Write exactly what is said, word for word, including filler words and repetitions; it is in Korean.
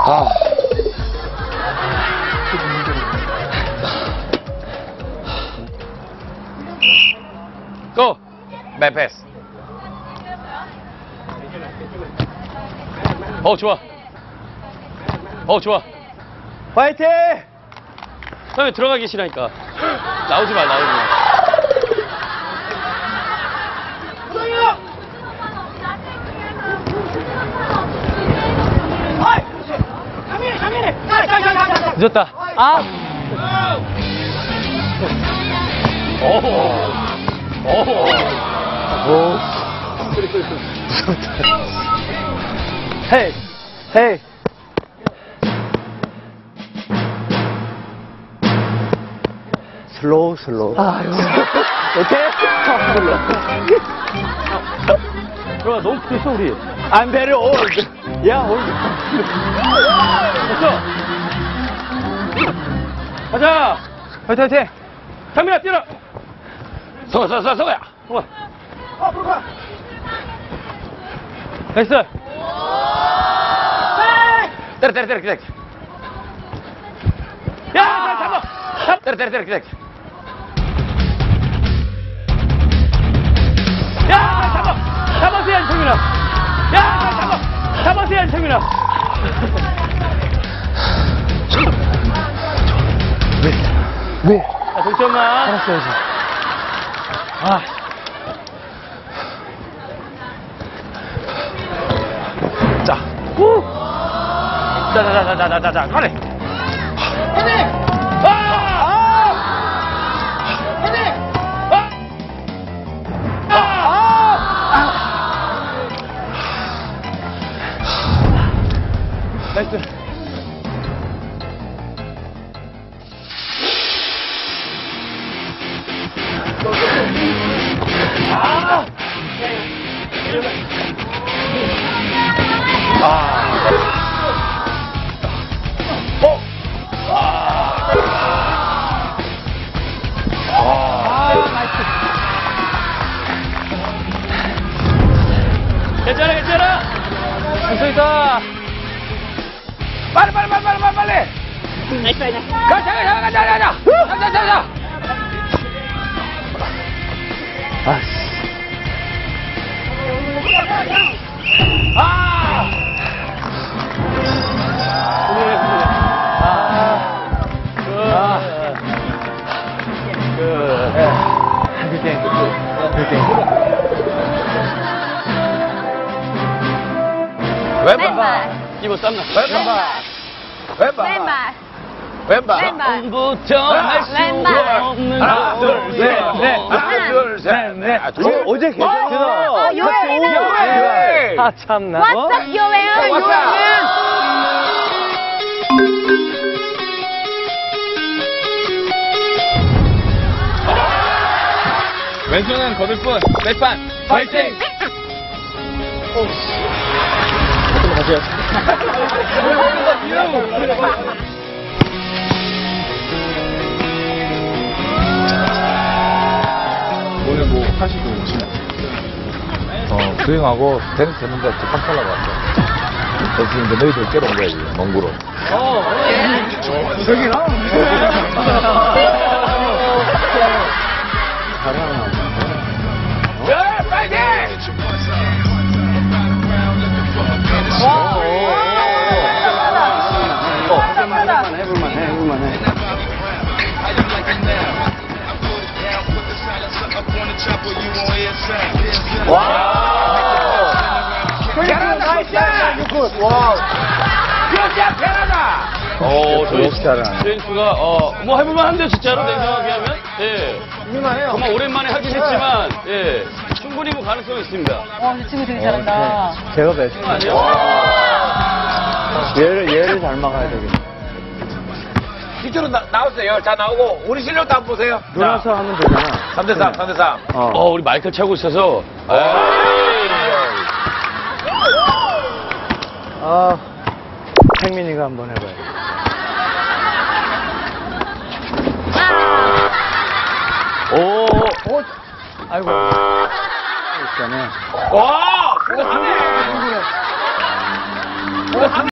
아. 고! 백 패스. 어, 좋아. 어, 좋아. 화이팅! 형님 들어가 계시라니까. 나오지 마, 나오지 마. 늦었다. 아! 오! 오! 오. 헤이! 헤이! 슬로우, 슬로우. 아유. 오케이? 슬로우. 들어가, 너무 크겠어, 우리. I'm very old. Yeah, old. 됐어. 가자. 화이팅, 화이팅! 상민아, 뛰어라. 서가, 서가, 서가, 서가야. 서가. 아, 불가! 나이스. 때려, 때려, 때려, 때려. 야, 잡아. 잡아. 때려, 때려, 때려, 때려. 야, 잡아. 잡아서 해야지, 성민아. 야, 잡아. 잡아서 해야지, 성민아. 왜? 왜? 자, 동점만. 알았어야지. 아. 자. 후. 자, 자, 자, 자, 자, 자, 자, 빨리. 헤딩! 아! 아! 헤딩! 아! 아! 나이스. 아! 아! 어! 아! 아! 나이스. 괜찮아, 괜찮아. 할수 있어. 빨리, 빨리, 빨리, 빨리, 빨리, 빨리. 나이스, 나이스. 가자, 가자, 가자, 가자, 가자. 가자, 가자, 가자. 아씨. 아! 훌륭해, 훌륭해. 아. 아. 그. 굿땡. 굿땡. 왼발. 이거 쌈나. 왼발. 왼발. 왼발. 왼발. 왼발. 부터 할 수 왼발. 없는 하나, 둘, 셋, 넷. 하나, 하나, 둘, 셋, 넷. 어, 어제 괜찮구나. 어, 요엘. 요엘. 아, 참나. What's up, 요엘? What's up? 왼손은 거들 뿐. 백반. 파이팅! 오늘 뭐 하시고 오시나요? 어, 수영하고 테니스 했는데 팍 살라고 왔어. 그래서 이제 너희들 깨러 온 거야, 지금, 멍구로. 어, 저기 나오네. 야, 파이팅! 와. 해볼만 해, 해볼만 해, 해볼만 해. 와. 잘한다, 나이스. 와. 진짜 잘한다. 어, 저희 역시 잘하네. 트렌수가 어, 뭐 해볼만 한데 진짜로 냉정하게 하면 예. 민망해요. 정말 오랜만에 하긴 했지만 예. 충분히 뭐 가능성이 있습니다. 와, 이 친구 되게 잘한다. 제가 베스트. 아니요? 얘를, 얘를 잘 막아야 되겠네. 이쪽으로 나, 나오세요. 자, 나오고, 우리 실력도 한번 보세요. 놀아서 하면 되잖아. 삼 대 삼, 삼 대 삼. 어. 어, 우리 마이클 차고 있어서. 아, 행민이가 한번 해봐요. 오, 오, 아이고. 있잖아. 와, 그거 안 돼.